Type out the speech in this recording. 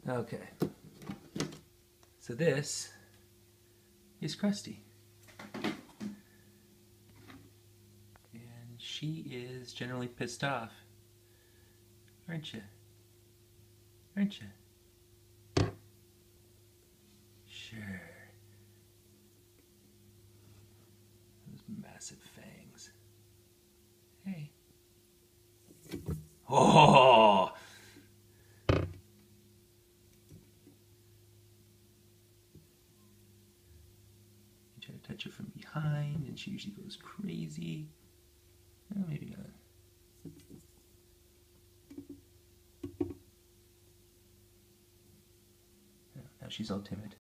Okay. So this is Krusty. And she is generally pissed off. Aren't you? Aren't you? Sure. Those massive fangs. Hey. Oh! You try to touch her from behind, and she usually goes crazy. Oh, maybe not. Now she's all timid.